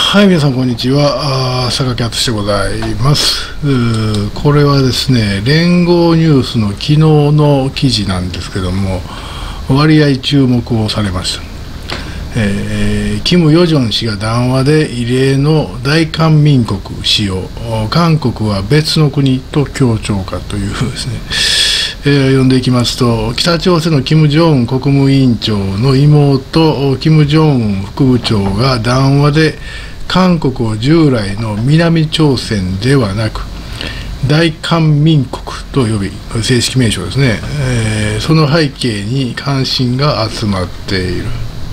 はい、皆さんこんにちは。榊敦でございます。これはですね、連合ニュースの昨日の記事なんですけども、割合注目をされました。キム・ヨジョン氏が談話で異例の大韓民国使用、韓国は別の国と強調かというですね、読んでいきますと、北朝鮮のキム・ジョンウン国務委員長の妹、キム・ジョンウン副部長が談話で、韓国を従来の南朝鮮ではなく、大韓民国と呼び、正式名称ですね、その背景に関心が集まっている。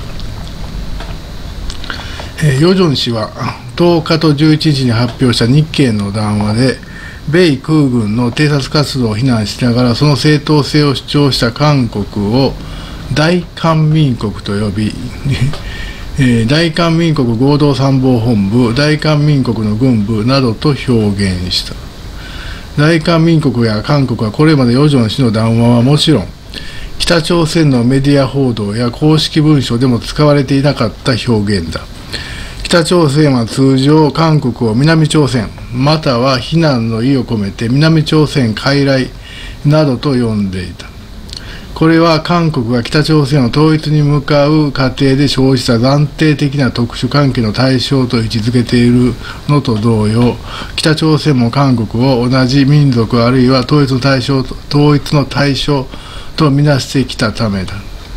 ヨジョン氏は10日と11日に発表した日経の談話で、米空軍の偵察活動を非難しながら、その正当性を主張した韓国を大韓民国と呼び、大韓民国合同参謀本部、大韓民国の軍部などと表現した。大韓民国や韓国はこれまでヨジョン氏の談話はもちろん、北朝鮮のメディア報道や公式文書でも使われていなかった表現だ。北朝鮮は通常、韓国を南朝鮮、または非難の意を込めて南朝鮮傀儡などと呼んでいた。これは韓国が北朝鮮を統一に向かう過程で生じた暫定的な特殊関係の対象と位置づけているのと同様、北朝鮮も韓国を同じ民族あるいは統一の対象とみなしてきたためだ。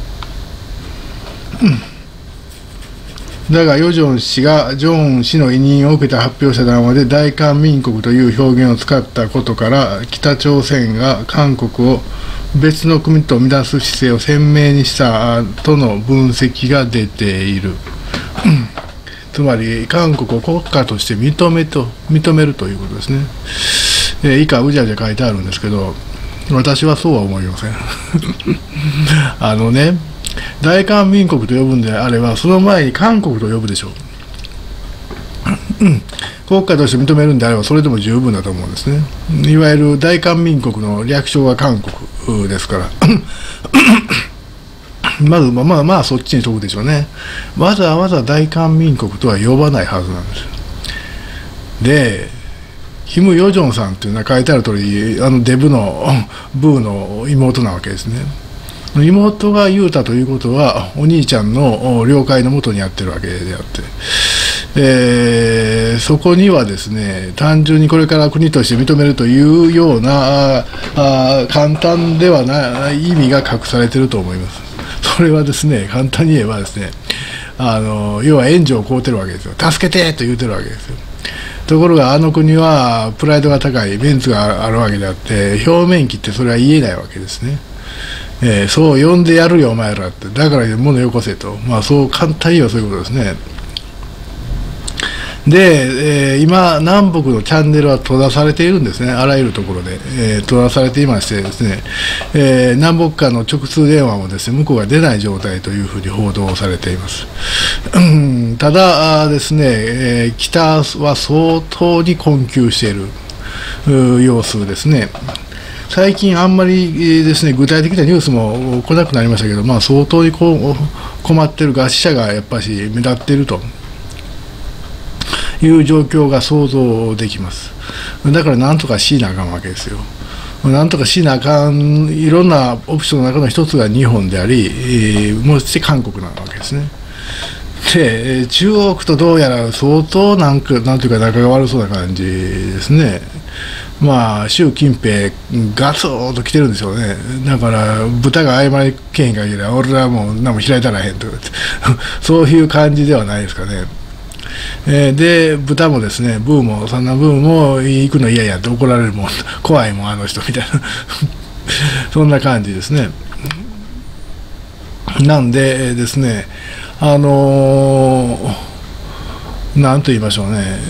だが、ヨジョン氏がジョンウン氏の委任を受けて発表した談話で大韓民国という表現を使ったことから、北朝鮮が韓国を別の国と見なす姿勢を鮮明にしたとの分析が出ている。つまり、韓国を国家として認めるということですね。以下、うじゃうじゃ書いてあるんですけど、私はそうは思いません。大韓民国と呼ぶんであれば、その前に韓国と呼ぶでしょう。国家として認めるんであれば、それでも十分だと思うんですね。いわゆる大韓民国の略称は韓国ですから、まあそっちに飛ぶでしょうね。わざわざ大韓民国とは呼ばないはずなんです。で、キム・ヨジョンさんというのは書いてある通り、デブーの妹なわけですね。妹が言うたということは、お兄ちゃんの了解のもとにやってるわけであって、そこにはですね、単純にこれから国として認めるというような簡単ではない意味が隠されていると思います。それはですね、簡単に言えばですね、要は援助を請うてるわけですよ。助けてと言うてるわけですよ。ところが、あの国はプライドが高い、メンツがあるわけであって、表面切ってそれは言えないわけですね。そう呼んでやるよお前らって、だから物よこせと、そう簡単にはそういうことですね。で、今南北のチャンネルは閉ざされているんですね。あらゆるところで、閉ざされていましてですね、南北間の直通電話もですね、向こうが出ない状態というふうに報道されています。ただですね、北は相当に困窮している様子ですね。最近あんまりですね、具体的なニュースも来なくなりましたけど、相当に困っている餓死者がやっぱり目立っているという状況が想像できます。だからなんとかしなあかんわけですよ。なんとかしなあかん、いろんなオプションの中の一つが日本であり、もう一つ韓国なわけですね。で、中国とどうやら相当なんていうか仲が悪そうな感じですね。習近平ガツンと来てるんでしょうね。だから豚が謝りけへん限りは俺らもう何も開いたらへんとかってそういう感じではないですかね。で、豚もですね、そんなブーも行くの嫌やって怒られるもん、怖いもんあの人みたいなそんな感じですね。なんでですね、なんと言いましょうね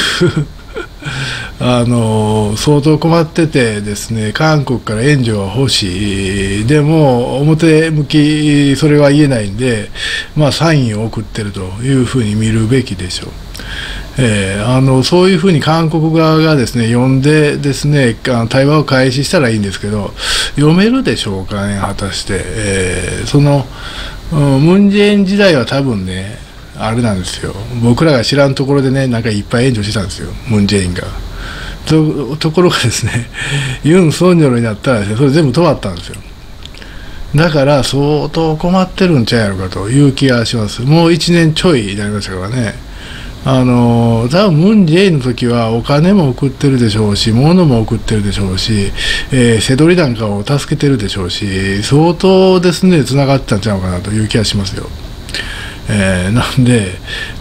相当困っててですね、韓国から援助が欲しい、でも表向きそれは言えないんで、サインを送ってるというふうに見るべきでしょう。そういうふうに韓国側がですね、読んでですね、対話を開始したらいいんですけど、読めるでしょうかね、果たして。ムン・ジェイン時代は多分ね、 あれなんですよ、僕らが知らんところでね、なんかいっぱい援助してたんですよ、ムン・ジェインが。ところがですね、ユン・ソンニョルになったらですね、それ全部止まったんですよ。だから相当困ってるんちゃうやろかという気がします。もう1年ちょいになりましたからね。多分ムン・ジェインの時はお金も送ってるでしょうし、物も送ってるでしょうし、瀬取りなんかを助けてるでしょうし、相当ですね、つながってたんちゃうかなという気がしますよ。なんで、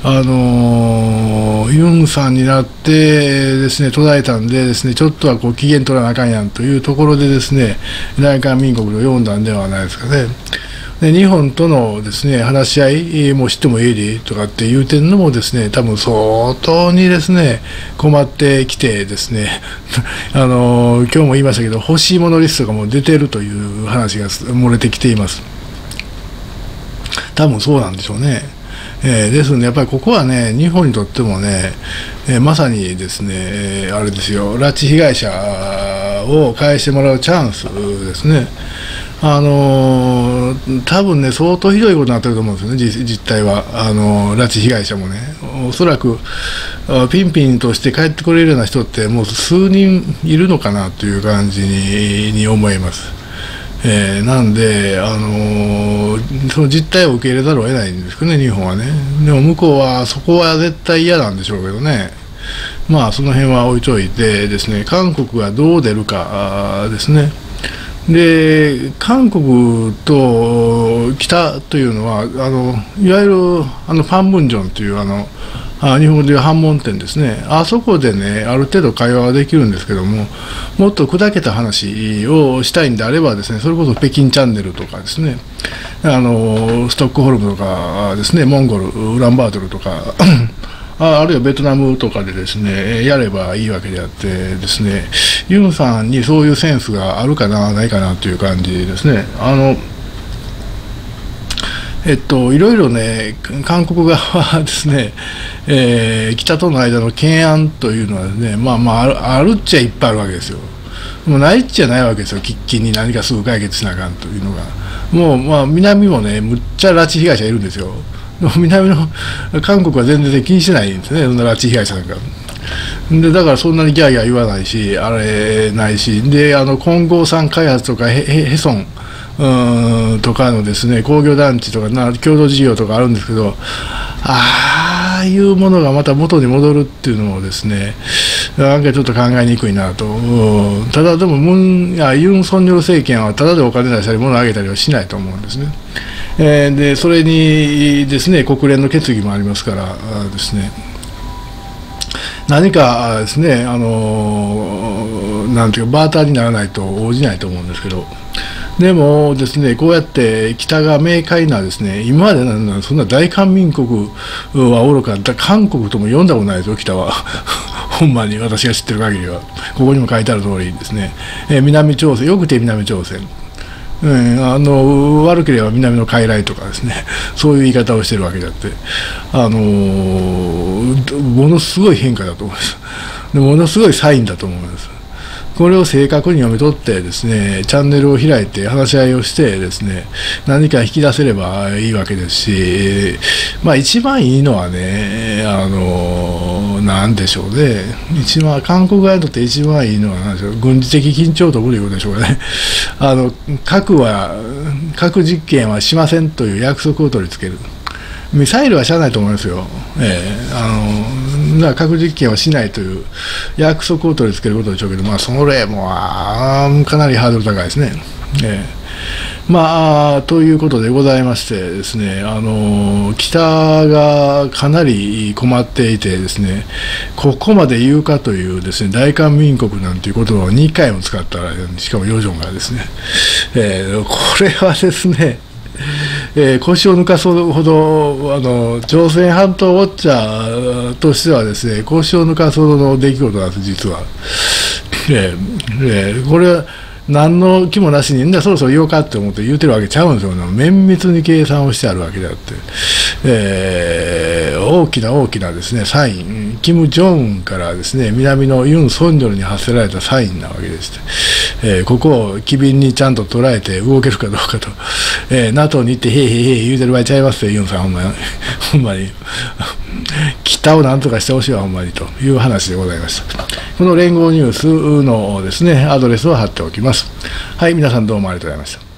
ユンさんになってですね、途絶えたんでですね、ちょっとはこう機嫌取らなあかんやんというところでですね、大韓民国を読んだんではないですかね。で日本とのですね話し合いもしてもいいでとかって言うてるのもですね、多分相当にですね困ってきてですね今日も言いましたけど、欲しいものリストがもう出てるという話が漏れてきています。多分そうなんでしょうね。ですのでやっぱりここはね、日本にとってもね、まさにですね、あれですよ、拉致被害者を返してもらうチャンスですね。多分ね、相当ひどいことになってると思うんですよね、実態は。拉致被害者もね、おそらくピンピンとして帰ってこれるような人って、もう数人いるのかなという感じに思います。なんで、その実態を受け入れざるを得ないんですけどね、日本はね。でも向こうは、そこは絶対嫌なんでしょうけどね。まあ、その辺は置いといてですね、韓国がどう出るかですね。で韓国と北というのはいわゆるパンムンジョンという日本語でいう反問店ですね、あそこでねある程度会話はできるんですけども、もっと砕けた話をしたいんであればですね、それこそ北京チャンネルとかですね、ストックホルムとかですね、モンゴルウランバートルとかあるいはベトナムとかでですねやればいいわけであってですね、ユンさんにそういうセンスがあるかなないかなという感じですね。いろいろね、韓国側はですね、北との間の懸案というのはですね、あるっちゃいっぱいあるわけですよ。もうないっちゃないわけですよ、喫緊に何かすぐ解決しなあかんというのが。もう、南もね、むっちゃ拉致被害者いるんですよ。南の韓国は全然気にしてないんですね、そんな拉致被害者なんか。でだからそんなにギャーギャー言わないし、あれないし、で金剛山開発とかヘソンとかのですね工業団地とか共同事業とかあるんですけど、ああいうものがまた元に戻るっていうのもですね、なんかちょっと考えにくいなと。ただでもユン・ソンニョル政権はただでお金出したり物をあげたりはしないと思うんですね。でそれにですね国連の決議もありますからですね、何かですねなんていうかバーターにならないと応じないと思うんですけど、でもですねこうやって北が明快なですね、今までそんな大韓民国はおろか韓国とも呼んだことないですよ、北はほんまに私が知ってる限りは。ここにも書いてある通りですね、南朝鮮、よくて南朝鮮、悪ければ南の傀儡とかですね、そういう言い方をしてるわけであって、ものすごい変化だと思います。でものすごいサインだと思います。これを正確に読み取ってですね、チャンネルを開いて話し合いをしてですね、何か引き出せればいいわけですし、一番いいのはね、なんでしょうね、韓国側にとって一番いいのは何でしょう、軍事的緊張ということでしょうかね。核実験はしませんという約束を取り付ける。ミサイルはしゃあないと思いますよ。核実験はしないという約束を取り付けることでしょうけど、それもかなりハードル高いですね。ということでございましてですね、北がかなり困っていてですね、ここまで言うかというですね、大韓民国なんていう言葉を2回も使ったら、しかもヨジョンがですね、これはですね、腰を抜かすほど朝鮮半島ウォッチャーとしてはですね、腰を抜かすほどの出来事なんです、実は。これは何の気もなしにそろそろ言おうかって思って言うてるわけちゃうんですよ。綿密に計算をしてあるわけであって、大きなですねサイン、キム・ジョンウンからですね南のユン・ソンニョルに発せられたサインなわけでして、 ここを機敏にちゃんと捉えて動けるかどうかと、NATO に行ってへいへいへい言うてる場合ちゃいますよ、ユンさん、ほんまに北をなんとかしてほしいわ、ほんまにという話でございました。この連合ニュースのですね、アドレスを貼っておきます。はい、皆さんどうもありがとうございました。